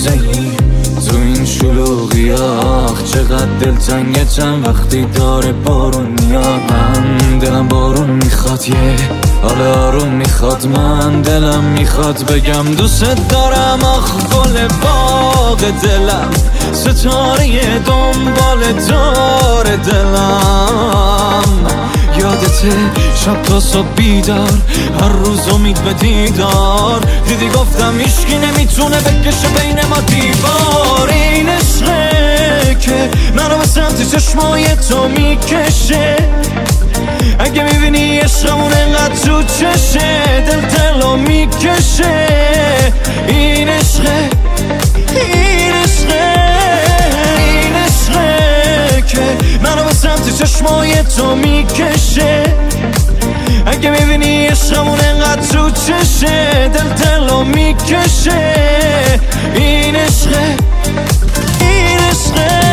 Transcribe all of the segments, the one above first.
لحظه ای تو این شلوغی آخ چقدر دلتنگه چند وقتی داره بارون میاد. من دلم بارون میخواد یه حال آروم میخواد. من دلم میخواد بگم دوست دارم آخ گل باغ دلم ستاره دنبال داره دلم. یادته شب تا صبح بیدار هر روز امید به دیدار دیدی گفتم هیچکی نمیتونه بکشه بین ما دیوار. این عشقه که منو به سمت چشمای تو میکشه اگه میبینی عشقمون انقدر تو چشه دل دلو میکشه. این عشقه این عشقه این عشقه که منو به سمت چشمای تو میکشه اگه میبینی عشقمون انقدر تو چشه دل دلو میکشه. این عشقه این عشقه.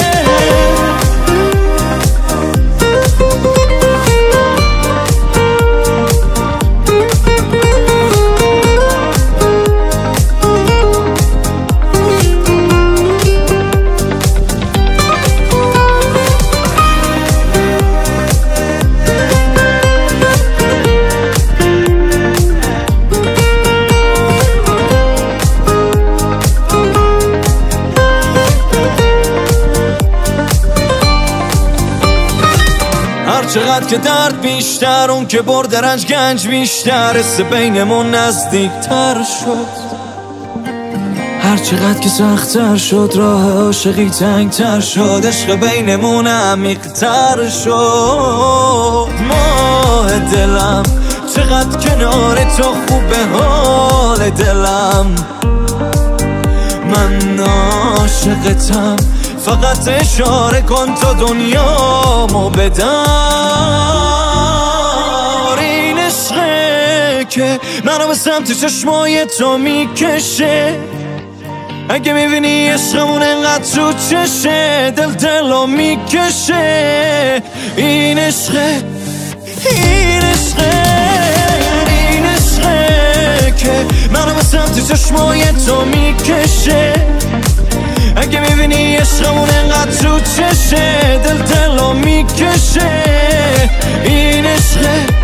چقدر که درد بیشتر اون که برد رنج گنج بیشتر حس بینمون نزدیکتر شد. هر چقدر که سخت‌تر شد راه عاشقی تنگتر شد عشق بینمون عمیق‌تر شد. ماه دلم چقدر کنار تو خوبه حال دلم. من عاشقتم فقط اشاره کن تا دنیامو بدار. این عشقه که منو به سمت چشمای تو میکشه اگه میبینی عشقمون انقدر تو چشه دل دلو میکشه. این عشقه این عشقه این عشقه که منو به سمت چشمای تو میکشه اگه میبینی عشقمون انقدر تو چشه دل دلو میکشه. این عشقه